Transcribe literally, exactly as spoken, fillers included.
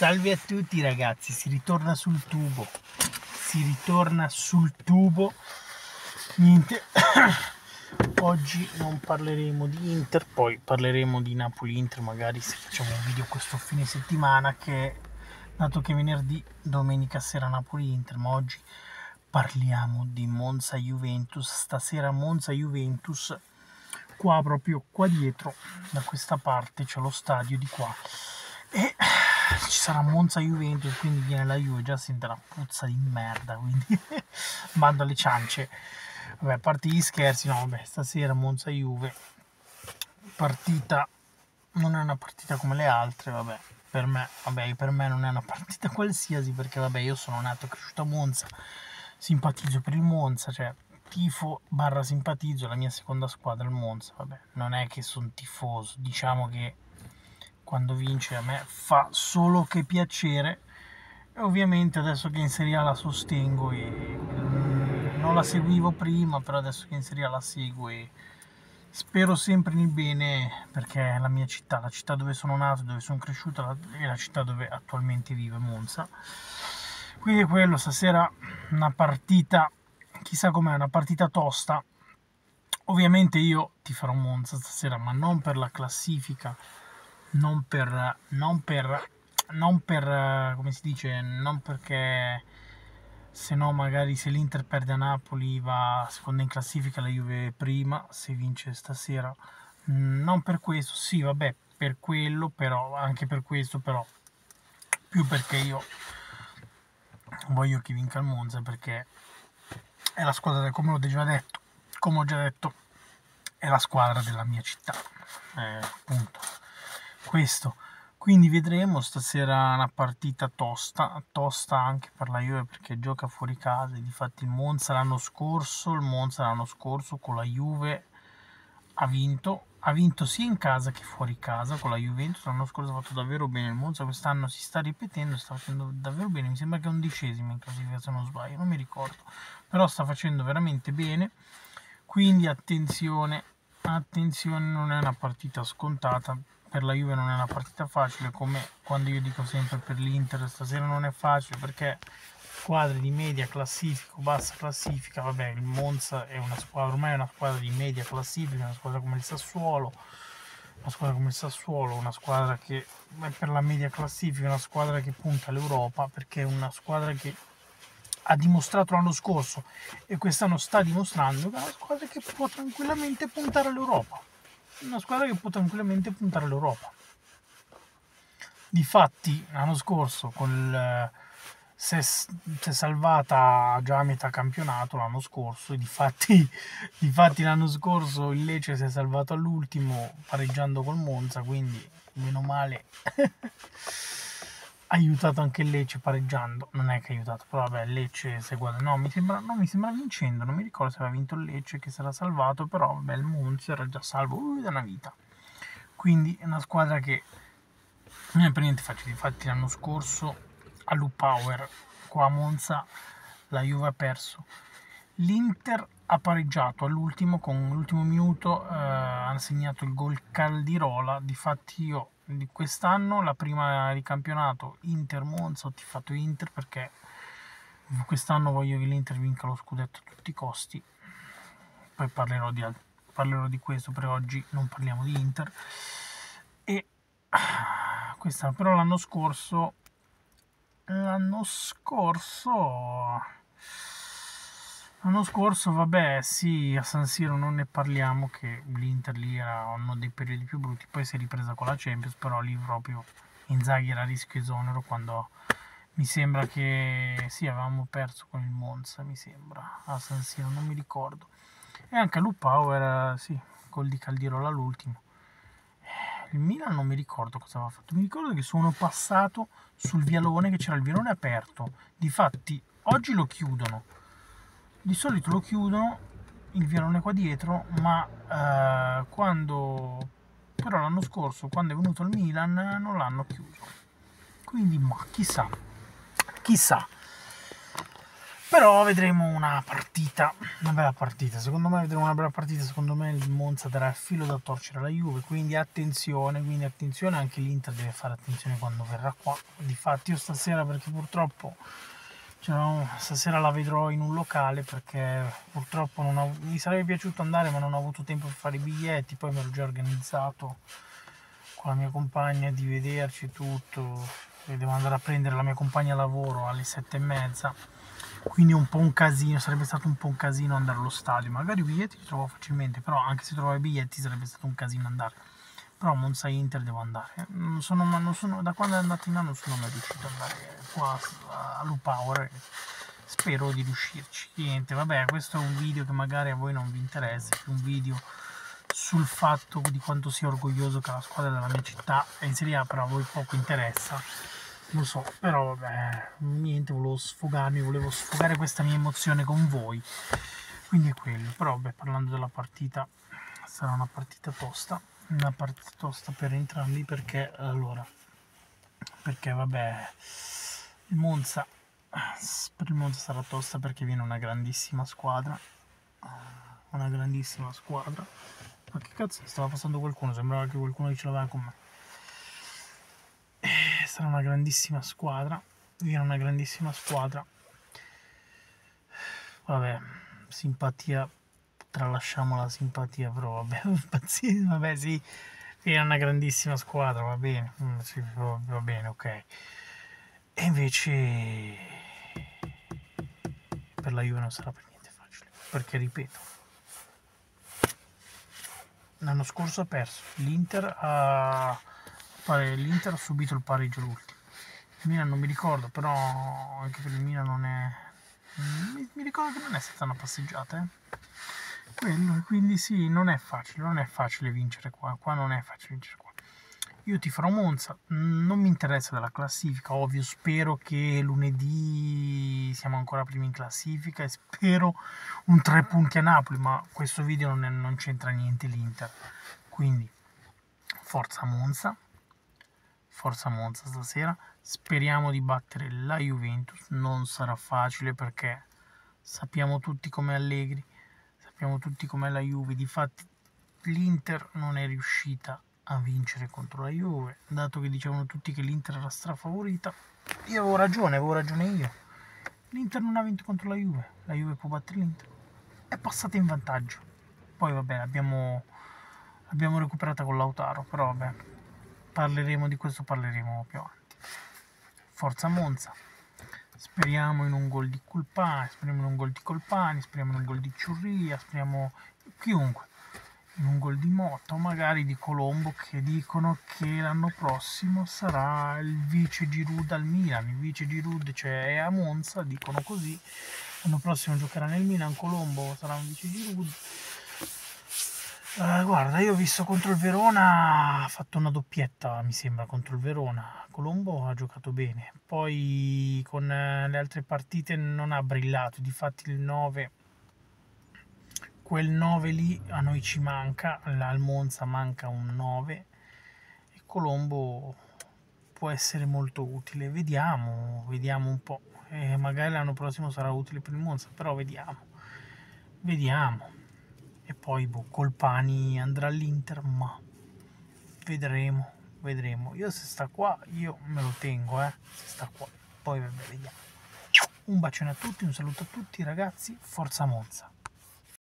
Salve a tutti ragazzi, si ritorna sul tubo, si ritorna sul tubo, niente, oggi non parleremo di Inter, poi parleremo di Napoli-Inter magari se facciamo un video questo fine settimana, che dato che venerdì, domenica sera Napoli-Inter, ma oggi parliamo di Monza-Juventus, stasera Monza-Juventus, qua proprio qua dietro, da questa parte c'è lo stadio di qua, e ci sarà Monza-Juventus, quindi viene la Juve, già sente la puzza di merda, quindi mando alle ciance. Vabbè, a parte gli scherzi, no vabbè, stasera Monza-Juve, partita, non è una partita come le altre, vabbè, per me, vabbè, per me non è una partita qualsiasi, perché vabbè, io sono nato e cresciuto a Monza, simpatizzo per il Monza, cioè tifo barra simpatizzo, la mia seconda squadra il Monza, vabbè, non è che sono tifoso, diciamo che quando vince a me fa solo che piacere, e ovviamente adesso che in Serie A la sostengo e non la seguivo prima, però adesso che in Serie A la seguo e spero sempre nel bene, perché è la mia città, la città dove sono nato, dove sono cresciuto, e la città dove attualmente vive, Monza. Quindi quello, stasera una partita, chissà com'è, una partita tosta. Ovviamente io ti farò Monza stasera, ma non per la classifica, non per, non per, non per, come si dice, non perché se no magari se l'Inter perde a Napoli va seconda in classifica, la Juve prima, se vince stasera, non per questo, sì vabbè, per quello, però anche per questo, però più perché io voglio che vinca il Monza, perché è la squadra, come ho già detto, come ho già detto, è la squadra della mia città, eh, appunto questo. Quindi vedremo stasera una partita tosta, tosta anche per la Juve perché gioca fuori casa. E difatti il Monza l'anno scorso, il Monza l'anno scorso con la Juve ha vinto, ha vinto sia in casa che fuori casa con la Juventus. L'anno scorso ha fatto davvero bene il Monza, quest'anno si sta ripetendo, sta facendo davvero bene, mi sembra che è undicesimo in classifica se non sbaglio, non mi ricordo, però sta facendo veramente bene, quindi attenzione, attenzione, non è una partita scontata. Per la Juve non è una partita facile, come quando io dico sempre per l'Inter stasera non è facile, perché squadre di media classifica o bassa classifica, vabbè, il Monza è una squadra, ormai è una squadra di media classifica, una squadra come il Sassuolo, una squadra come il Sassuolo, una squadra che è per la media classifica, una squadra che punta all'Europa, perché è una squadra che ha dimostrato l'anno scorso e quest'anno sta dimostrando che è una squadra che può tranquillamente puntare all'Europa. Una squadra che può tranquillamente puntare all'Europa. Difatti l'anno scorso con il, si, è, si è salvata già a metà campionato l'anno scorso, e difatti, difatti l'anno scorso il Lecce si è salvato all'ultimo pareggiando col Monza, quindi meno male ha aiutato anche il Lecce pareggiando, non è che ha aiutato, però vabbè, il Lecce se guarda, no mi sembra, no, mi sembra vincendo, non mi ricordo se aveva vinto il Lecce che si era salvato, però vabbè, il Monza era già salvo uh, da una vita, quindi è una squadra che non è per niente facile. Infatti l'anno scorso all'U-Power qua a Monza la Juve ha perso, l'Inter ha pareggiato all'ultimo, con l'ultimo minuto eh, ha segnato il gol Caldirola. Difatti io di quest'anno, la prima di campionato Inter-Monza, ho tifato Inter perché quest'anno voglio che l'Inter vinca lo scudetto a tutti i costi, poi parlerò di, parlerò di questo, per oggi non parliamo di Inter. E quest'anno, però l'anno scorso l'anno scorso L'anno scorso, vabbè, sì, a San Siro non ne parliamo, che l'Inter lì era uno dei periodi più brutti, poi si è ripresa con la Champions, però lì proprio Inzaghi era a rischio esonero, quando mi sembra che sì, avevamo perso con il Monza, mi sembra, a San Siro, non mi ricordo. E anche a Power, sì, gol di Caldirola all'ultimo. Il Milan non mi ricordo cosa aveva fatto, mi ricordo che sono passato sul vialone, che c'era il vialone aperto, difatti oggi lo chiudono. Di solito lo chiudono il vialone qua dietro, ma eh, quando però l'anno scorso, quando è venuto il Milan, non l'hanno chiuso. Quindi, ma chissà, chissà. Però vedremo una partita, una bella partita, secondo me vedremo una bella partita, secondo me il Monza darà il filo da torcere alla Juve, quindi attenzione, quindi attenzione, anche l'Inter deve fare attenzione quando verrà qua. Difatti io stasera, perché purtroppo cioè, no, stasera la vedrò in un locale, perché purtroppo non ho, mi sarebbe piaciuto andare ma non ho avuto tempo per fare i biglietti, poi mi ero già organizzato con la mia compagna di vederci tutto, e devo andare a prendere la mia compagna a lavoro alle sette e mezza. Quindi un po' un casino, sarebbe stato un po' un casino andare allo stadio. Magari i biglietti li trovo facilmente, però anche se trovavo i biglietti sarebbe stato un casino andare. Però Monza Inter devo andare. Non sono, non sono, da quando è andato in là non sono mai riuscito ad andare qua a Lupower. Spero di riuscirci. Niente, vabbè, questo è un video che magari a voi non vi interessa, è più un video sul fatto di quanto sia orgoglioso che la squadra della mia città è in Serie A, però a voi poco interessa. Lo so, però vabbè, niente, volevo sfogarmi, volevo sfogare questa mia emozione con voi, quindi è quello. Però vabbè, parlando della partita, sarà una partita tosta, una partita tosta per entrambi, perché allora, perché vabbè, il Monza, per il Monza sarà tosta perché viene una grandissima squadra, una grandissima squadra. Ma che cazzo, stava passando qualcuno, sembrava che qualcuno ce l'aveva con me. Sarà una grandissima squadra, viene una grandissima squadra, vabbè, simpatia, tralasciamo la simpatia, però vabbè, vabbè sì, viene una grandissima squadra, va bene, sì, va bene, ok. E invece per la Juve non sarà per niente facile, perché ripeto, l'anno scorso ha perso, l'Inter ha... l'Inter ha subito il pareggio l'ultimo, il Milan non mi ricordo, però anche per il Milan non è, mi, mi ricordo che non è stata una passeggiata, eh? Quello, quindi sì, non è facile, non è facile vincere qua, qua non è facile vincere qua. Io ti farò Monza, non mi interessa della classifica, ovvio, spero che lunedì siamo ancora primi in classifica e spero un tre punti a Napoli, ma questo video non, è, non c'entra niente l'Inter, quindi forza Monza, forza Monza stasera, speriamo di battere la Juventus, non sarà facile perché sappiamo tutti com'è Allegri, sappiamo tutti com'è la Juve, difatti l'Inter non è riuscita a vincere contro la Juve, dato che dicevano tutti che l'Inter era strafavorita, io avevo ragione, avevo ragione io, l'Inter non ha vinto contro la Juve, la Juve può battere l'Inter, è passata in vantaggio, poi vabbè abbiamo, abbiamo recuperata con Lautaro, però vabbè, parleremo di questo, parleremo più avanti. Forza Monza, speriamo in un gol di Colpani, speriamo in un gol di Colpani, speriamo in un gol di Ciurria, speriamo chiunque, in un gol di Motta o magari di Colombo, che dicono che l'anno prossimo sarà il vice Giroud al Milan, il vice Giroud cioè è a Monza, dicono così, l'anno prossimo giocherà nel Milan, Colombo sarà un vice Giroud. Uh, guarda, io ho visto contro il Verona, ha fatto una doppietta mi sembra contro il Verona, Colombo ha giocato bene, poi con uh, le altre partite non ha brillato, difatti il nove, quel nove lì a noi ci manca, al Monza manca un nove e Colombo può essere molto utile, vediamo, vediamo un po', e magari l'anno prossimo sarà utile per il Monza, però vediamo, vediamo. E poi boh, Colpani andrà all'Inter, ma vedremo, vedremo. Io se sta qua, io me lo tengo, eh, se sta qua. Poi vabbè, vediamo. Un bacione a tutti, un saluto a tutti ragazzi, forza Monza.